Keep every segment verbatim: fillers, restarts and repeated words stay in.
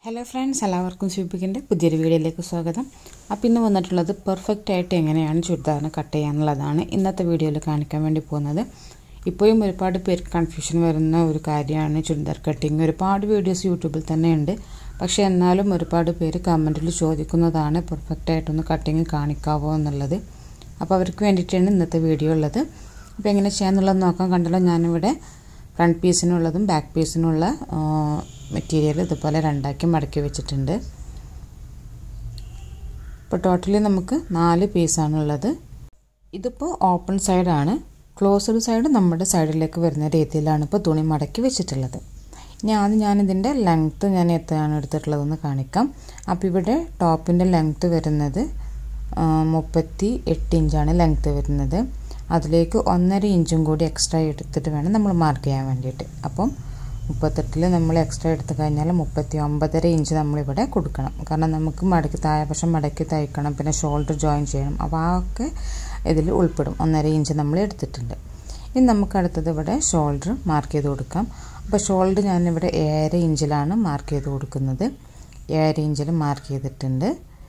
Hello friends, എല്ലാവർക്കും സ്യൂപ്പിക്കിൻ്റെ പുതിയൊരു വീഡിയോയിലേക്ക് സ്വാഗതം. അപ്പോൾ ഇന്ന് വന്നിട്ടുള്ളത് പെർഫെക്റ്റ് ആയിട്ട് എങ്ങനെയാണ് ചുരിദാറിന് കട്ട് ചെയ്യാനുള്ളതാണ് ഇന്നത്തെ വീഡിയോയിൽ കാണിക്കാൻ വേണ്ടി പോകുന്നത്. ഇപ്പോഴും ഒരുപാട് പേർക്ക് കൺഫ്യൂഷൻ വരുന്ന ഒരു കാര്യമാണ് ചുരിദാർ കട്ടിങ്. ഒരുപാട് വീഡിയോസ് യൂട്യൂബിൽ തന്നെ ഉണ്ട്, പക്ഷേ എന്നാലും ഒരുപാട് പേര് കമൻറ്റിൽ ചോദിക്കുന്നതാണ് പെർഫെക്റ്റ് ആയിട്ടൊന്ന് കട്ടിങ് കാണിക്കാവോ എന്നുള്ളത്. അപ്പോൾ അവർക്ക് വേണ്ടിയിട്ടാണ് ഇന്നത്തെ വീഡിയോ ഉള്ളത്. അപ്പോൾ എങ്ങനെ ചെയ്യാമെന്നുള്ളത് നോക്കാം. കണ്ടല്ലോ, ഞാനിവിടെ ഫ്രണ്ട് പീസിനുള്ളതും ബാക്ക് പീസിനുള്ള മെറ്റീരിയൽ ഇതുപോലെ രണ്ടാക്കി മടക്കി വെച്ചിട്ടുണ്ട്. ഇപ്പോൾ ടോട്ടലി നമുക്ക് നാല് പീസാണുള്ളത്. ഇതിപ്പോൾ ഓപ്പൺ സൈഡാണ്. ക്ലോസ്ഡ് സൈഡ് നമ്മുടെ സൈഡിലേക്ക് വരുന്ന രീതിയിലാണ് ഇപ്പോൾ തുണി മടക്കി വെച്ചിട്ടുള്ളത്. ഇനി ആദ്യം ഞാനിതിൻ്റെ ലെങ്ത്ത് ഞാൻ എത്രയാണ് എടുത്തിട്ടുള്ളതെന്ന് കാണിക്കാം. അപ്പോൾ ഇവിടെ ടോപ്പിൻ്റെ ലെങ്ത്ത് വരുന്നത് മുപ്പത്തി എട്ട് ഇഞ്ചാണ് ലെങ്ത്ത് വരുന്നത്. അതിലേക്ക് ഒന്നര ഇഞ്ചും കൂടി എക്സ്ട്രാ എടുത്തിട്ട് വേണം നമ്മൾ മാർക്ക് ചെയ്യാൻ വേണ്ടിയിട്ട്. അപ്പം മുപ്പത്തെട്ടിൽ നമ്മൾ എക്സ്ട്രാ എടുത്തു കഴിഞ്ഞാൽ മുപ്പത്തി ഒമ്പതര ഇഞ്ച് നമ്മളിവിടെ കൊടുക്കണം. കാരണം നമുക്ക് മടക്കി താഴെവശം മടക്കി തയ്ക്കണം, പിന്നെ ഷോൾഡർ ജോയിൻ ചെയ്യണം. അപ്പോൾ ആ ഒക്കെ ഇതിൽ ഉൾപ്പെടും. ഒന്നര ഇഞ്ച് നമ്മൾ എടുത്തിട്ടുണ്ട്. ഇനി നമുക്ക് അടുത്തത് ഇവിടെ ഷോൾഡർ മാർക്ക് ചെയ്ത് കൊടുക്കാം. അപ്പോൾ ഷോൾഡർ ഞാനിവിടെ ഏഴര ഇഞ്ചിലാണ് മാർക്ക് ചെയ്ത് കൊടുക്കുന്നത്. ഏഴര ഇഞ്ചിൽ മാർക്ക് ചെയ്തിട്ടുണ്ട്.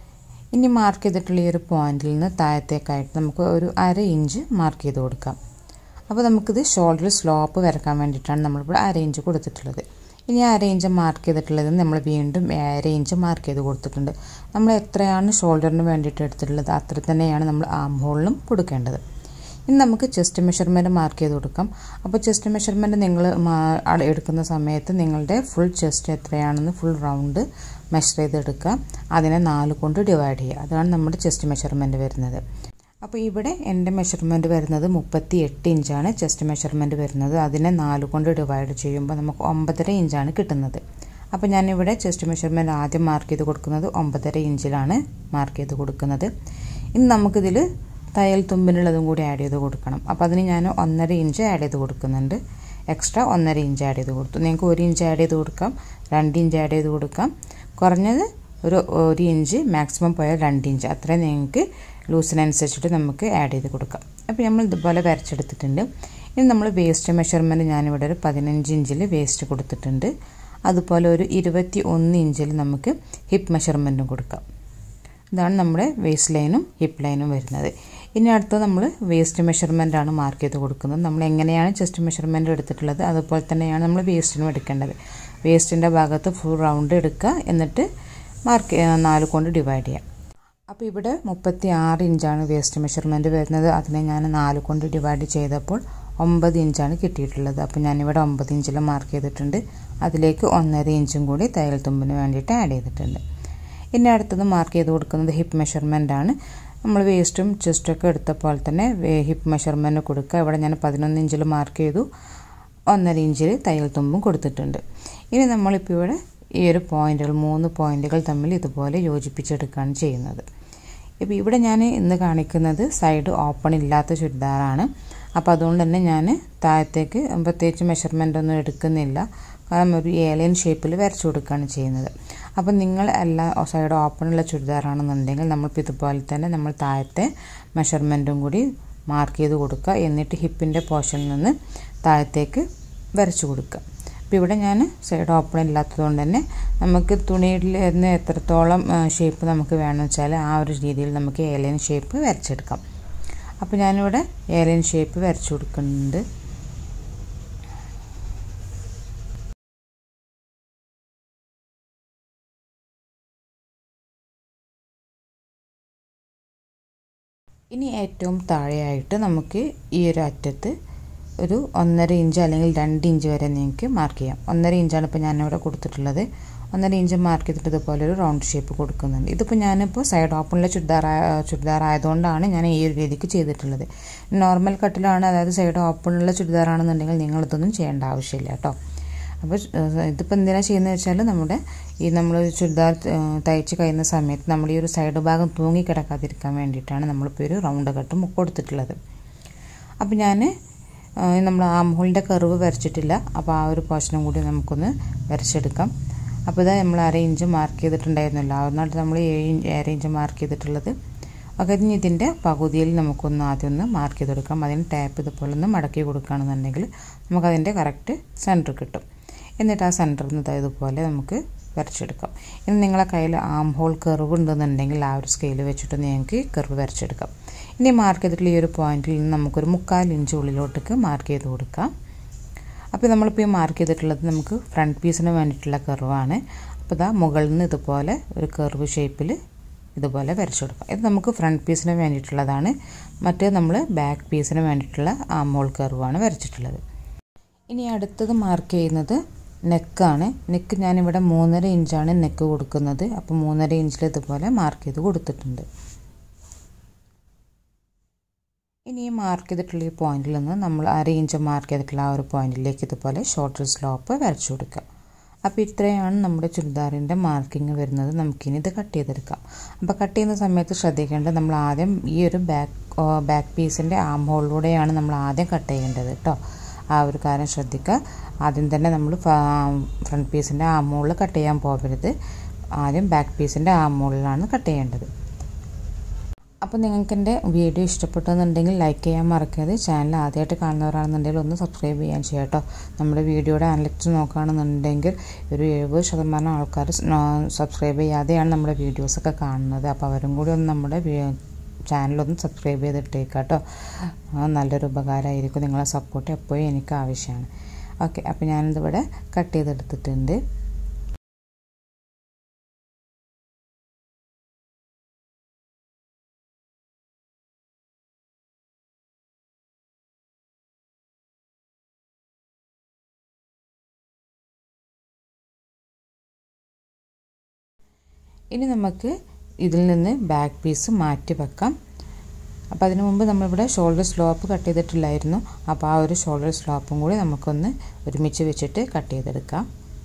ഇനി മാർക്ക് ചെയ്തിട്ടുള്ള ഈ ഒരു പോയിന്റിൽ നിന്ന് താഴത്തേക്കായിട്ട് നമുക്ക് ഒരു അര ഇഞ്ച് മാർക്ക് ചെയ്ത് കൊടുക്കാം. അപ്പോൾ നമുക്കിത് ഷോൾഡറിൽ സ്ലോപ്പ് വരക്കാൻ വേണ്ടിയിട്ടാണ് നമ്മളിവിടെ അര ഇഞ്ച് കൊടുത്തിട്ടുള്ളത്. ഇനി അര ഇഞ്ച് മാർക്ക് ചെയ്തിട്ടുള്ളത് നമ്മൾ വീണ്ടും ഏഴര ഇഞ്ച് മാർക്ക് ചെയ്ത് കൊടുത്തിട്ടുണ്ട്. നമ്മൾ എത്രയാണ് ഷോൾഡറിന് വേണ്ടിയിട്ട് എടുത്തിട്ടുള്ളത് അത്ര തന്നെയാണ് നമ്മൾ ആം ഹോളിലും കൊടുക്കേണ്ടത്. ഇനി നമുക്ക് ചെസ്റ്റ് മെഷർമെൻറ്റ് മാർക്ക് ചെയ്ത് കൊടുക്കാം. അപ്പോൾ ചെസ്റ്റ് മെഷർമെൻറ്റ് നിങ്ങൾ എടുക്കുന്ന സമയത്ത് നിങ്ങളുടെ ഫുൾ ചെസ്റ്റ് എത്രയാണെന്ന് ഫുൾ റൗണ്ട് മെഷർ ചെയ്തെടുക്കുക. അതിനെ നാല് കൊണ്ട് ഡിവൈഡ് ചെയ്യുക. അതാണ് നമ്മുടെ ചെസ്റ്റ് മെഷർമെൻറ്റ് വരുന്നത്. അപ്പോൾ ഇവിടെ എൻ്റെ മെഷർമെൻറ്റ് വരുന്നത് മുപ്പത്തി എട്ട് ഇഞ്ചാണ് ചെസ്റ്റ് മെഷർമെൻറ്റ് വരുന്നത്. അതിനെ നാല് കൊണ്ട് ഡിവൈഡ് ചെയ്യുമ്പോൾ നമുക്ക് ഒമ്പതര ഇഞ്ചാണ് കിട്ടുന്നത്. അപ്പോൾ ഞാനിവിടെ ചെസ്റ്റ് മെഷർമെൻറ്റ് ആദ്യം മാർക്ക് ചെയ്ത് കൊടുക്കുന്നത് ഒമ്പതര ഇഞ്ചിലാണ് മാർക്ക് ചെയ്ത് കൊടുക്കുന്നത്. ഇനി നമുക്കിതിൽ തയ്യൽ തുമ്പിനുള്ളതും കൂടി ആഡ് ചെയ്ത് കൊടുക്കണം. അപ്പോൾ അതിന് ഞാൻ ഒന്നര ഇഞ്ച് ആഡ് ചെയ്ത് കൊടുക്കുന്നുണ്ട്. എക്സ്ട്രാ ഒന്നര ഇഞ്ച് ആഡ് ചെയ്ത് കൊടുത്തു. നിങ്ങൾക്ക് ഒരു ഇഞ്ച് ആഡ് ചെയ്ത് കൊടുക്കാം, രണ്ട് ഇഞ്ച് ആഡ് ചെയ്ത് കൊടുക്കാം. കുറഞ്ഞത് ഒരു ഒരു ഇഞ്ച്, മാക്സിമം പോയാൽ രണ്ട് ഇഞ്ച്, അത്രയും നിങ്ങൾക്ക് ലൂസിനനുസരിച്ചിട്ട് നമുക്ക് ആഡ് ചെയ്ത് കൊടുക്കാം. അപ്പോൾ നമ്മൾ ഇതുപോലെ വരച്ചെടുത്തിട്ടുണ്ട്. ഇനി നമ്മൾ വേസ്റ്റ് മെഷർമെൻറ്റ് ഞാനിവിടെ ഒരു പതിനഞ്ച് ഇഞ്ചിൽ വേസ്റ്റ് കൊടുത്തിട്ടുണ്ട്. അതുപോലെ ഒരു ഇരുപത്തി ഒന്ന് ഇഞ്ചിൽ നമുക്ക് ഹിപ്പ് മെഷർമെൻറ്റും കൊടുക്കാം. ഇതാണ് നമ്മുടെ വേസ്റ്റ് ലൈനും ഹിപ്പ് ലൈനും വരുന്നത്. ഇനി അടുത്ത് നമ്മൾ വേസ്റ്റ് മെഷർമെൻറ്റാണ് മാർക്ക് ചെയ്ത് കൊടുക്കുന്നത്. നമ്മൾ എങ്ങനെയാണ് ചെസ്റ്റ് മെഷർമെൻറ്റ് എടുത്തിട്ടുള്ളത് അതുപോലെ തന്നെയാണ് നമ്മൾ വേസ്റ്റിനും എടുക്കേണ്ടത്. വേസ്റ്റിൻ്റെ ഭാഗത്ത് ഫുൾ റൗണ്ട് എടുക്കുക, എന്നിട്ട് മാർക്ക് നാല് കൊണ്ട് ഡിവൈഡ് ചെയ്യാം. അപ്പോൾ ഇവിടെ മുപ്പത്തി ആറ് ഇഞ്ചാണ് വേസ്റ്റ് മെഷർമെൻറ്റ് വരുന്നത്. അതിനെ ഞാൻ നാല് കൊണ്ട് ഡിവൈഡ് ചെയ്തപ്പോൾ ഒമ്പത് ഇഞ്ചാണ് കിട്ടിയിട്ടുള്ളത്. അപ്പോൾ ഞാനിവിടെ ഒമ്പത് ഇഞ്ചിൽ മാർക്ക് ചെയ്തിട്ടുണ്ട്. അതിലേക്ക് ഒന്നര ഇഞ്ചും കൂടി തയ്യൽ തുമ്പിന് വേണ്ടിയിട്ട് ആഡ് ചെയ്തിട്ടുണ്ട്. ഇനി അടുത്തത് മാർക്ക് ചെയ്ത് കൊടുക്കുന്നത് ഹിപ്പ് മെഷർമെൻറ്റാണ്. നമ്മൾ വേസ്റ്റും ചെസ്റ്റൊക്കെ എടുത്ത പോലെ തന്നെ ഹിപ്പ് മെഷർമെൻറ്റ് കൊടുക്കുക. ഇവിടെ ഞാൻ പതിനൊന്ന് ഇഞ്ചിൽ മാർക്ക് ചെയ്തു, ഒന്നര ഇഞ്ചിൽ തയ്യൽ തുമ്പും കൊടുത്തിട്ടുണ്ട്. ഇനി നമ്മളിപ്പോൾ ഇവിടെ ഈ ഒരു പോയിൻറ്റുകൾ മൂന്ന് പോയിൻറ്റുകൾ തമ്മിൽ ഇതുപോലെ യോജിപ്പിച്ചെടുക്കുകയാണ് ചെയ്യുന്നത്. ഇപ്പോൾ ഇവിടെ ഞാൻ ഇന്ന് കാണിക്കുന്നത് സൈഡ് ഓപ്പൺ ഇല്ലാത്ത ചുരിദാറാണ്. അപ്പോൾ അതുകൊണ്ട് തന്നെ ഞാൻ താഴത്തേക്ക് പ്രത്യേകിച്ച് മെഷർമെൻ്റ് ഒന്നും എടുക്കുന്നില്ല. കാരണം ഒരു ഏലിയൻ ഷേപ്പിൽ വരച്ചു കൊടുക്കുകയാണ് ചെയ്യുന്നത്. അപ്പം നിങ്ങൾ എല്ലാ സൈഡ് ഓപ്പണുള്ള ചുരിദാറാണെന്നുണ്ടെങ്കിൽ നമ്മളിപ്പോൾ ഇതുപോലെ തന്നെ നമ്മൾ താഴത്തെ മെഷർമെൻറ്റും കൂടി മാർക്ക് ചെയ്ത് കൊടുക്കുക. എന്നിട്ട് ഹിപ്പിൻ്റെ പോർഷനിൽ നിന്ന് താഴത്തേക്ക് വരച്ചു കൊടുക്കുക. അപ്പോൾ ഇവിടെ ഞാൻ സൈഡ് ഓപ്പൺ ഇല്ലാത്തതുകൊണ്ട് തന്നെ നമുക്ക് തുണിയിൽ നിന്ന് എത്രത്തോളം ഷേപ്പ് നമുക്ക് വേണമെന്ന് വെച്ചാൽ ആ ഒരു രീതിയിൽ നമുക്ക് ഏലിയൻ ഷേപ്പ് വരച്ചെടുക്കാം. അപ്പോൾ ഞാനിവിടെ ഏലിയൻ ഷേപ്പ് വരച്ചു കൊടുക്കുന്നുണ്ട്. ഇനി ഏറ്റവും താഴെയായിട്ട് നമുക്ക് ഈ ഒരു അറ്റത്ത് ഒരു ഒന്നര ഇഞ്ച് അല്ലെങ്കിൽ രണ്ട് ഇഞ്ച് വരെ നിങ്ങൾക്ക് മാർക്ക് ചെയ്യാം. ഒന്നര ഇഞ്ചാണ് ഇപ്പോൾ ഞാനിവിടെ കൊടുത്തിട്ടുള്ളത്. ഒന്നര ഇഞ്ച് മാർക്ക് ചെയ്തിട്ട് ഇതുപോലെ ഒരു റൗണ്ട് ഷേപ്പ് കൊടുക്കുന്നുണ്ട്. ഇതിപ്പോൾ ഞാനിപ്പോൾ സൈഡ് ഓപ്പണിലെ ചുരിദാർ ചുരിദാർ ആയതുകൊണ്ടാണ് ഞാൻ ഈ ഒരു രീതിക്ക് ചെയ്തിട്ടുള്ളത്. നോർമൽ കട്ടിലാണ്, അതായത് സൈഡ് ഓപ്പണിലുള്ള ചുരിദാറാണെന്നുണ്ടെങ്കിൽ നിങ്ങളിതൊന്നും ചെയ്യേണ്ട ആവശ്യമില്ല കേട്ടോ. അപ്പോൾ ഇതിപ്പോൾ എന്തിനാണ് ചെയ്യുന്നത് വെച്ചാൽ നമ്മുടെ ഈ നമ്മൾ ചുരിദാർ തയ്ച്ച് കഴിയുന്ന സമയത്ത് നമ്മൾ ഈ ഒരു സൈഡ് ഭാഗം തൂങ്ങി കിടക്കാതിരിക്കാൻ വേണ്ടിയിട്ടാണ് നമ്മളിപ്പോൾ ഒരു റൗണ്ട് കട്ടും കൊടുത്തിട്ടുള്ളത്. അപ്പോൾ ഞാൻ നമ്മൾ ആം ഹോളിൻ്റെ കർവ് വരച്ചിട്ടില്ല. അപ്പോൾ ആ ഒരു പോർഷനും കൂടി നമുക്കൊന്ന് വരച്ചെടുക്കാം. അപ്പോൾ ഇതാ നമ്മൾ അര ഇഞ്ച് മാർക്ക് ചെയ്തിട്ടുണ്ടായിരുന്നല്ലോ, അതുകൊണ്ടാണ് നമ്മൾ ഏഴ് ഇഞ്ച് അര ഇഞ്ച് മാർക്ക് ചെയ്തിട്ടുള്ളത്. ഒക്കെ ഇനി ഇതിൻ്റെ പകുതിയിൽ നമുക്കൊന്ന് ആദ്യം ഒന്ന് മാർക്ക് ചെയ്ത് കൊടുക്കാം. അതിന് ടാപ്പ് ഇതുപോലെ ഒന്ന് മടക്കി കൊടുക്കുകയാണെന്നുണ്ടെങ്കിൽ നമുക്കതിൻ്റെ കറക്റ്റ് സെൻറ്റർ കിട്ടും. എന്നിട്ട് ആ സെൻറ്ററിൽ നിന്ന് ഇതുപോലെ നമുക്ക് വരച്ചെടുക്കാം. ഇനി നിങ്ങളുടെ കയ്യിൽ ആം ഹോൾ കർവ് ഉണ്ടെന്നുണ്ടെങ്കിൽ ആ ഒരു സ്കെയിൽ വെച്ചിട്ട് നിങ്ങൾക്ക് കർവ് വരച്ചെടുക്കാം. ഇനി മാർക്ക് ചെയ്തിട്ടുള്ള ഈ ഒരു പോയിന്റിൽ നിന്ന് നമുക്കൊരു മുക്കാൽ ഇഞ്ച് ഉള്ളിലോട്ടേക്ക് മാർക്ക് ചെയ്ത് കൊടുക്കാം. അപ്പോൾ നമ്മളിപ്പോൾ ഈ മാർക്ക് ചെയ്തിട്ടുള്ളത് നമുക്ക് ഫ്രണ്ട് പീസിന് വേണ്ടിയിട്ടുള്ള കർവാണ്. അപ്പോൾ ഇതാ മുകളിൽ നിന്ന് ഇതുപോലെ ഒരു കർവ് ഷേപ്പിൽ ഇതുപോലെ വരച്ചു കൊടുക്കാം. ഇത് നമുക്ക് ഫ്രണ്ട് പീസിന് വേണ്ടിയിട്ടുള്ളതാണ്. മറ്റേ നമ്മൾ ബാക്ക് പീസിന് വേണ്ടിയിട്ടുള്ള ആം ഹോൾ കർവാണ് വരച്ചിട്ടുള്ളത്. ഇനി അടുത്തത് മാർക്ക് ചെയ്യുന്നത് നെക്കാണ്. നെക്ക് ഞാനിവിടെ മൂന്നര ഇഞ്ചാണ് നെക്ക് കൊടുക്കുന്നത്. അപ്പോൾ മൂന്നര ഇഞ്ചിൽ ഇതുപോലെ മാർക്ക് ചെയ്ത് കൊടുത്തിട്ടുണ്ട്. ഇനി ഈ മാർക്ക് ചെയ്തിട്ടുള്ള ഈ പോയിന്റിൽ നിന്ന് നമ്മൾ അര ഇഞ്ച് മാർക്ക് ചെയ്തിട്ടുള്ള ആ ഒരു പോയിന്റിലേക്ക് ഇതുപോലെ ഷോർട്ടർ സ്ലോപ്പ് വരച്ചു കൊടുക്കുക. അപ്പോൾ ഇത്രയാണ് നമ്മുടെ ചുരിദാറിൻ്റെ മാർക്കിങ് വരുന്നത്. നമുക്കിനി ഇത് കട്ട് ചെയ്തെടുക്കാം. അപ്പോൾ കട്ട് ചെയ്യുന്ന സമയത്ത് ശ്രദ്ധിക്കേണ്ടത് നമ്മൾ ആദ്യം ഈ ഒരു ബാക്ക് ബാക്ക് പീസിൻ്റെ ആം ഹോളിലൂടെയാണ് നമ്മൾ ആദ്യം കട്ട് ചെയ്യേണ്ടത് കേട്ടോ. ആ ഒരു കാര്യം ശ്രദ്ധിക്കുക. ആദ്യം തന്നെ നമ്മൾ ഫ്രണ്ട് പീസിൻ്റെ ആം ഹോളിൽ കട്ട് ചെയ്യാൻ പോകരുത്. ആദ്യം ബാക്ക് പീസിൻ്റെ ആം ഹോളിലാണ് കട്ട് ചെയ്യേണ്ടത്. അപ്പോൾ നിങ്ങൾക്ക് എൻ്റെ വീഡിയോ ഇഷ്ടപ്പെട്ടെന്നുണ്ടെങ്കിൽ ലൈക്ക് ചെയ്യാൻ മറക്കരുത്. ചാനൽ ആദ്യമായിട്ട് കാണുന്നവരാണെന്നുണ്ടെങ്കിൽ ഒന്ന് സബ്സ്ക്രൈബ് ചെയ്യാൻ ചെയ്യാം കേട്ടോ. നമ്മുടെ വീഡിയോയുടെ അനലിറ്റിക്സ് നോക്കുകയാണെന്നുണ്ടെങ്കിൽ ഒരു എഴുപത് ശതമാനം ആൾക്കാർ സബ്സ്ക്രൈബ് ചെയ്യാതെയാണ് നമ്മുടെ വീഡിയോസൊക്കെ കാണുന്നത്. അപ്പോൾ അവരും കൂടി ഒന്ന് നമ്മുടെ ചാനലൊന്ന് സബ്സ്ക്രൈബ് ചെയ്തിട്ടേക്കാം കേട്ടോ. നല്ലൊരു ഉപകാരമായിരിക്കും. നിങ്ങളെ സപ്പോർട്ട് എപ്പോഴും എനിക്ക് ആവശ്യമാണ്. ഓക്കെ, അപ്പോൾ ഞാനിതിവിടെ കട്ട് ചെയ്തെടുത്തിട്ടുണ്ട്. ഇനി നമുക്ക് ഇതിൽ നിന്ന് ബാക്ക് പീസ് മാറ്റി വെക്കാം. അപ്പോൾ അതിനു മുമ്പ് നമ്മളിവിടെ ഷോൾഡർ സ്ലോപ്പ് കട്ട് ചെയ്തിട്ടില്ലായിരുന്നു. അപ്പോൾ ആ ഒരു ഷോൾഡർ സ്ലോപ്പും കൂടി നമുക്കൊന്ന് ഒരുമിച്ച് വെച്ചിട്ട് കട്ട് ചെയ്തെടുക്കാം.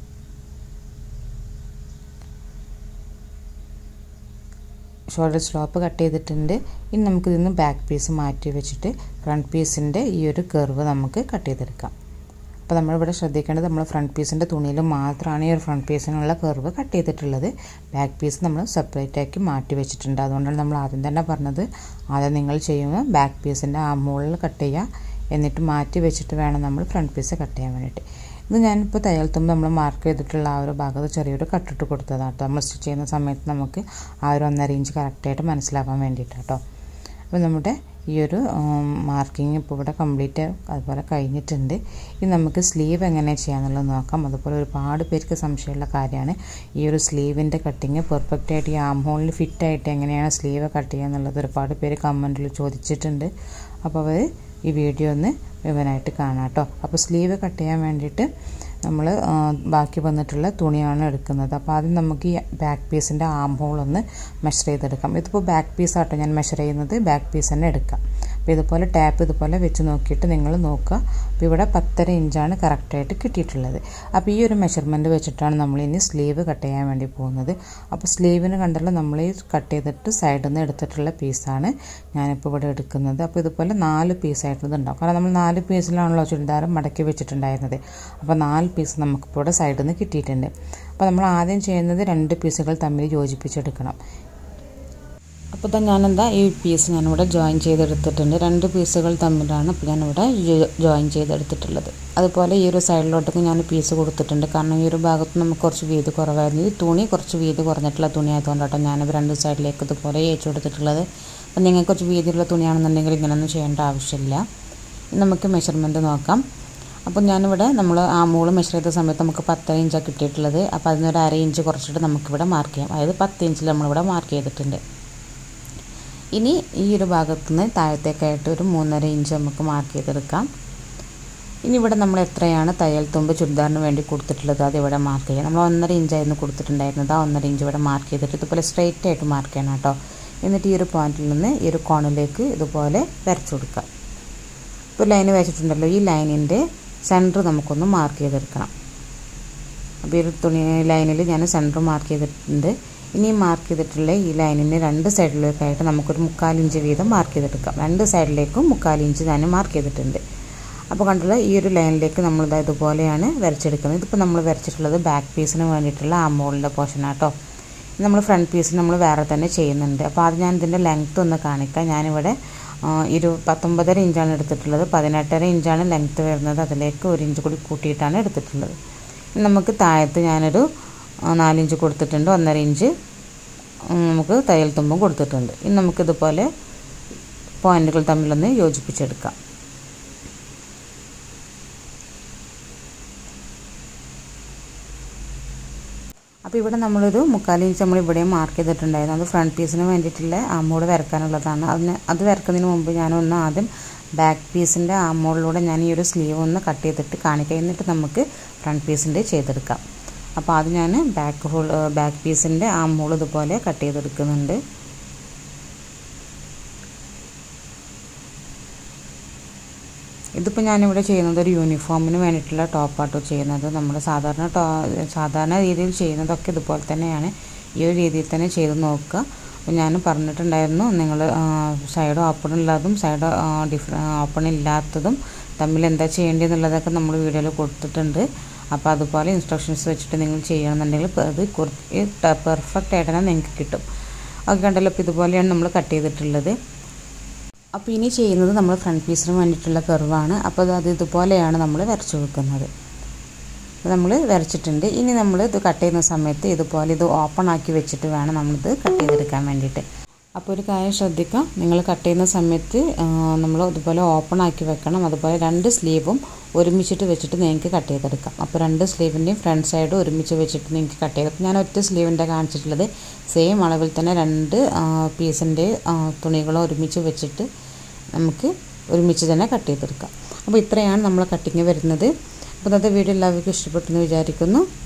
ഷോൾഡർ സ്ലോപ്പ് കട്ട് ചെയ്തിട്ടുണ്ട്. ഇനി നമുക്കിതിൽ നിന്ന് ബാക്ക് പീസ് മാറ്റി വെച്ചിട്ട് ഫ്രണ്ട് പീസിൻ്റെ ഈ ഒരു കർവ് നമുക്ക് കട്ട് ചെയ്തെടുക്കാം. അപ്പോൾ നമ്മളിവിടെ ശ്രദ്ധിക്കേണ്ടത് നമ്മൾ ഫ്രണ്ട് പീസിൻ്റെ തുണിയിൽ മാത്രമാണ് ഈ ഒരു ഫ്രണ്ട് പീസിനുള്ള കർവ് കട്ട് ചെയ്തിട്ടുള്ളത്. ബാക്ക് പീസ് നമ്മൾ സെപ്പറേറ്റ് ആക്കി മാറ്റി വെച്ചിട്ടുണ്ട്. അതുകൊണ്ടാണ് നമ്മൾ ആദ്യം തന്നെ പറഞ്ഞത് ആദ്യം നിങ്ങൾ ചെയ്യുമ്പോൾ ബാക്ക് പീസിൻ്റെ ആ മുകളിൽ കട്ട് ചെയ്യുക, എന്നിട്ട് മാറ്റി വെച്ചിട്ട് വേണം നമ്മൾ ഫ്രണ്ട് പീസ് കട്ട് ചെയ്യാൻ വേണ്ടിയിട്ട്. ഇത് ഞാനിപ്പോൾ തയ്യൽ തുമ്പ് നമ്മൾ മാർക്ക് ചെയ്തിട്ടുള്ള ആ ഒരു ഭാഗത്ത് ചെറിയൊരു കട്ടിട്ട് കൊടുത്തതാണ് കേട്ടോ. നമ്മൾ സ്റ്റിച്ച് ചെയ്യുന്ന സമയത്ത് നമുക്ക് ആ ഒരു ഒന്നര ഇഞ്ച് കറക്റ്റായിട്ട് മനസ്സിലാക്കാൻ വേണ്ടിയിട്ടാണ് കേട്ടോ. അപ്പോൾ നമ്മുടെ ഈ ഒരു മാർക്കിങ് ഇപ്പോൾ ഇവിടെ കംപ്ലീറ്റ് അതുപോലെ കഴിഞ്ഞിട്ടുണ്ട്. ഇനി നമുക്ക് സ്ലീവ് എങ്ങനെ ചെയ്യാമെന്നുള്ളത് നോക്കാം. അതുപോലെ ഒരുപാട് പേർക്ക് സംശയമുള്ള കാര്യമാണ് ഈ ഒരു സ്ലീവിൻ്റെ കട്ടിങ് പെർഫെക്റ്റായിട്ട് ഈ ആം ഹോളിൽ ഫിറ്റായിട്ട് എങ്ങനെയാണ് സ്ലീവ് കട്ട് ചെയ്യുക എന്നുള്ളത് ഒരുപാട് പേര് കമൻറ്റിൽ ചോദിച്ചിട്ടുണ്ട്. അപ്പോൾ അവർ ഈ വീഡിയോ ഒന്ന് മുഴുവനായിട്ട് കാണാം കേട്ടോ. അപ്പോൾ സ്ലീവ് കട്ട് ചെയ്യാൻ വേണ്ടിയിട്ട് നമ്മൾ ബാക്കി വന്നിട്ടുള്ള തുണിയാണ് എടുക്കുന്നത്. അപ്പോൾ ആദ്യം നമുക്ക് ഈ ബാക്ക് പീസിൻ്റെ ആം ഹോൾ ഒന്ന് മെഷർ ചെയ്തെടുക്കാം. ഇതിപ്പോൾ ബാക്ക് പീസാട്ടോ ഞാൻ മെഷർ ചെയ്യുന്നത്. ബാക്ക് പീസ് തന്നെ എടുക്കാം. അപ്പോൾ ഇതുപോലെ ടാപ്പ് ഇതുപോലെ വെച്ച് നോക്കിയിട്ട് നിങ്ങൾ നോക്കുക. അപ്പോൾ ഇവിടെ പത്തര ഇഞ്ചാണ് കറക്റ്റായിട്ട് കിട്ടിയിട്ടുള്ളത്. അപ്പോൾ ഈ ഒരു മെഷർമെൻറ്റ് വെച്ചിട്ടാണ് നമ്മൾ ഇനി സ്ലീവ് കട്ട് ചെയ്യാൻ വേണ്ടി പോകുന്നത്. അപ്പോൾ സ്ലീവിന് കണ്ടല്ലോ നമ്മൾ ഈ കട്ട് ചെയ്തിട്ട് സൈഡിൽ നിന്ന് എടുത്തിട്ടുള്ള പീസാണ് ഞാനിപ്പോൾ ഇവിടെ എടുക്കുന്നത്. അപ്പോൾ ഇതുപോലെ നാല് പീസായിട്ടുള്ളത് ഉണ്ടാവും. കാരണം നമ്മൾ നാല് പീസിലാണല്ലോ ചുരിദാർ മടക്കി വെച്ചിട്ടുണ്ടായിരുന്നത്. അപ്പോൾ നാല് പീസ് നമുക്കിപ്പോൾ ഇവിടെ സൈഡിൽ നിന്ന് കിട്ടിയിട്ടുണ്ട്. അപ്പോൾ നമ്മൾ ആദ്യം ചെയ്യുന്നത് രണ്ട് പീസുകൾ തമ്മിൽ യോജിപ്പിച്ചെടുക്കണം. അപ്പോൾ ഇതാ ഞാനെന്താ ഈ പീസ് ഞാനിവിടെ ജോയിൻ ചെയ്തെടുത്തിട്ടുണ്ട്. രണ്ട് പീസുകൾ തമ്മിലാണ് ഇപ്പോൾ ഞാനിവിടെ ജോയിൻ ചെയ്തെടുത്തിട്ടുള്ളത്. അതുപോലെ ഈ ഒരു സൈഡിലോട്ടൊക്കെ ഞാൻ പീസ് കൊടുത്തിട്ടുണ്ട്. കാരണം ഈ ഒരു ഭാഗത്ത് നമുക്ക് കുറച്ച് വീതി കുറവായിരുന്നു. ഈ തുണി കുറച്ച് വീതി കുറഞ്ഞിട്ടുള്ള തുണി ആയതുകൊണ്ടാട്ടോ ഞാനിപ്പോൾ രണ്ട് സൈഡിലേക്ക് ഇതുപോലെ ഏച്ചു കൊടുത്തിട്ടുള്ളത്. അപ്പോൾ നിങ്ങൾക്ക് കുറച്ച് വീതിയുള്ള തുണിയാണെന്നുണ്ടെങ്കിൽ ഇങ്ങനെയൊന്നും ചെയ്യേണ്ട ആവശ്യമില്ല. നമുക്ക് മെഷർമെൻറ്റ് നോക്കാം. അപ്പോൾ ഞാനിവിടെ നമ്മൾ ആ മൂള് മെഷർ ചെയ്ത സമയത്ത് നമുക്ക് പത്തര ഇഞ്ചാണ് കിട്ടിയിട്ടുള്ളത്. അപ്പോൾ അതിനൊരു അര ഇഞ്ച് കുറച്ചിട്ട് നമുക്കിവിടെ മാർക്ക് ചെയ്യാം. അതായത് പത്ത് ഇഞ്ചിൽ നമ്മളിവിടെ മാർക്ക് ചെയ്തിട്ടുണ്ട്. ഇനി ഈ ഒരു ഭാഗത്തു നിന്ന് താഴത്തേക്കായിട്ട് ഒരു മൂന്നര ഇഞ്ച് നമുക്ക് മാർക്ക് ചെയ്തെടുക്കാം. ഇനി ഇവിടെ നമ്മൾ എത്രയാണ് തയ്യൽ തുമ്പ് ചുരിദാറിന് വേണ്ടി കൊടുത്തിട്ടുള്ളത് അതിവിടെ മാർക്ക് ചെയ്യാം. നമ്മൾ ഒന്നര ഇഞ്ചായിരുന്നു കൊടുത്തിട്ടുണ്ടായിരുന്നത്. ആ ഒന്നര ഇഞ്ച് ഇവിടെ മാർക്ക് ചെയ്തിട്ട് ഇതുപോലെ സ്ട്രെയിറ്റ് ആയിട്ട് മാർക്ക് ചെയ്യണം കേട്ടോ. എന്നിട്ട് ഈ ഒരു പോയിന്റിൽ നിന്ന് ഈ ഒരു കോണിലേക്ക് ഇതുപോലെ വരച്ചു കൊടുക്കാം. ഇപ്പോൾ ലൈന് വെച്ചിട്ടുണ്ടല്ലോ, ഈ ലൈനിൻ്റെ സെൻറ്റർ നമുക്കൊന്ന് മാർക്ക് ചെയ്തെടുക്കണം. അപ്പോൾ ഈ ഒരു തുണി ലൈനിൽ ഞാൻ സെൻറ്റർ മാർക്ക് ചെയ്തിട്ടുണ്ട്. ഇനി മാർക്ക് ചെയ്തിട്ടുള്ള ഈ ലൈനിന് രണ്ട് സൈഡിലേക്കായിട്ട് നമുക്കൊരു മുക്കാലിഞ്ച് വീതം മാർക്ക് ചെയ്തെടുക്കാം. രണ്ട് സൈഡിലേക്കും മുക്കാലിഞ്ച് ഞാൻ മാർക്ക് ചെയ്തിട്ടുണ്ട്. അപ്പോൾ കണ്ടുള്ള ഈ ഒരു ലൈനിലേക്ക് നമ്മളിത് ഇതുപോലെയാണ് വരച്ചെടുക്കുന്നത്. ഇതിപ്പോൾ നമ്മൾ വരച്ചിട്ടുള്ളത് ബാക്ക് പീസിന് വേണ്ടിയിട്ടുള്ള ആ മോളിൻ്റെ പോർഷനാണ് കേട്ടോ. നമ്മൾ ഫ്രണ്ട് പീസ് നമ്മൾ വേറെ തന്നെ ചെയ്യുന്നുണ്ട്. അപ്പോൾ അത് ഞാൻ ഇതിൻ്റെ ലെങ്ത്ത് ഒന്ന് കാണിക്കാം. ഞാനിവിടെ ഇരു പത്തൊമ്പതര ഇഞ്ചാണ് എടുത്തിട്ടുള്ളത്. പതിനെട്ടര ഇഞ്ചാണ് ലെങ്ത്ത് വരുന്നത്. അതിലേക്ക് ഒരു ഇഞ്ച് കൂടി കൂട്ടിയിട്ടാണ് എടുത്തിട്ടുള്ളത്. നമുക്ക് താഴത്ത് ഞാനൊരു നാലിഞ്ച് കൊടുത്തിട്ടുണ്ട്, ഒന്നര ഇഞ്ച് നമുക്ക് തയ്യൽ തുമ്പും കൊടുത്തിട്ടുണ്ട്. ഇനി നമുക്കിതുപോലെ പോയിൻറ്റുകൾ തമ്മിലൊന്ന് യോജിപ്പിച്ചെടുക്കാം. അപ്പോൾ ഇവിടെ നമ്മളൊരു മുക്കാൽ ഇഞ്ച് നമ്മൾ ഇവിടെ മാർക്ക് ചെയ്തിട്ടുണ്ടായിരുന്നു. അത് ഫ്രണ്ട് പീസിന് വേണ്ടിയിട്ടുള്ള ആമോള് വരക്കാനുള്ളതാണ്. അതിന് അത് വരക്കുന്നതിന് മുമ്പ് ഞാനൊന്ന് ആദ്യം ബാക്ക് പീസിൻ്റെ ആമോളിലൂടെ ഞാൻ ഈ ഒരു സ്ലീവ് ഒന്ന് കട്ട് ചെയ്തിട്ട് കാണിക്കാം. എന്നിട്ട് നമുക്ക് ഫ്രണ്ട് പീസിൻ്റെ ചെയ്തെടുക്കാം. അപ്പോൾ അത് ഞാൻ ബാക്ക് ഹോൾ ബാക്ക് പീസിൻ്റെ ആമോൾ ഇതുപോലെ കട്ട് ചെയ്തെടുക്കുന്നുണ്ട്. ഇതിപ്പോൾ ഞാനിവിടെ ചെയ്യുന്നത് ഒരു യൂണിഫോമിന് വേണ്ടിയിട്ടുള്ള ടോപ്പാട്ടോ ചെയ്യുന്നത്. നമ്മൾ സാധാരണ ടോ സാധാരണ രീതിയിൽ ചെയ്യുന്നതൊക്കെ ഇതുപോലെ തന്നെയാണ്. ഈ ഒരു രീതിയിൽ തന്നെ ചെയ്ത് നോക്കുക. അപ്പോൾ ഞാൻ പറഞ്ഞിട്ടുണ്ടായിരുന്നു, നിങ്ങൾ സൈഡ് ഓപ്പൺ ഉള്ളതും സൈഡ് ഡിഫറ ഓപ്പൺ ഇല്ലാത്തതും തമ്മിൽ എന്താ ചെയ്യേണ്ടതെന്നുള്ളതൊക്കെ നമ്മൾ വീഡിയോയിൽ കൊടുത്തിട്ടുണ്ട്. അപ്പോൾ അതുപോലെ ഇൻസ്ട്രക്ഷൻസ് വെച്ചിട്ട് നിങ്ങൾ ചെയ്യണമെന്നുണ്ടെങ്കിൽ അത് പെർഫെക്റ്റ് ആയിട്ട് തന്നെ നിങ്ങൾക്ക് കിട്ടും. അത് കണ്ടല്ലോ. അപ്പോൾ ഇതുപോലെയാണ് നമ്മൾ കട്ട് ചെയ്തിട്ടുള്ളത്. അപ്പോൾ ഇനി ചെയ്യുന്നത് നമ്മൾ ഫ്രണ്ട് പീസിന് വേണ്ടിയിട്ടുള്ള കർവാണ്. അപ്പോൾ അത് ഇതുപോലെയാണ് നമ്മൾ വരച്ചു വെക്കുന്നത്. നമ്മൾ വരച്ചിട്ടുണ്ട്. ഇനി നമ്മൾ ഇത് കട്ട് ചെയ്യുന്ന സമയത്ത് ഇതുപോലെ ഇത് ഓപ്പൺ ആക്കി വെച്ചിട്ട് വേണം നമ്മളിത് കട്ട് ചെയ്തെടുക്കാൻ വേണ്ടിയിട്ട്. അപ്പോൾ ഒരു കാര്യം ശ്രദ്ധിക്കാം, നിങ്ങൾ കട്ട് ചെയ്യുന്ന സമയത്ത് നമ്മൾ ഇതുപോലെ ഓപ്പൺ ആക്കി വെക്കണം. അതുപോലെ രണ്ട് സ്ലീവും ഒരുമിച്ചിട്ട് വെച്ചിട്ട് നിങ്ങൾക്ക് കട്ട് ചെയ്തെടുക്കാം. അപ്പോൾ രണ്ട് സ്ലീവിൻ്റെയും ഫ്രണ്ട് സൈഡ് ഒരുമിച്ച് വെച്ചിട്ട് നിങ്ങൾക്ക് കട്ട് ചെയ്തെടുക്കാം. ഞാൻ ഒറ്റ സ്ലീവിൻ്റെ കാണിച്ചിട്ടുള്ളത്. സെയിം അളവിൽ തന്നെ രണ്ട് പീസിൻ്റെ തുണികൾ ഒരുമിച്ച് വെച്ചിട്ട് നമുക്ക് ഒരുമിച്ച് തന്നെ കട്ട് ചെയ്തെടുക്കാം. അപ്പോൾ ഇത്രയാണ് നമ്മൾ കട്ടിങ് വരുന്നത്. അപ്പോൾ ഇന്നത്തെ വീഡിയോ എല്ലാവർക്കും ഇഷ്ടപ്പെട്ടെന്ന് വിചാരിക്കുന്നു.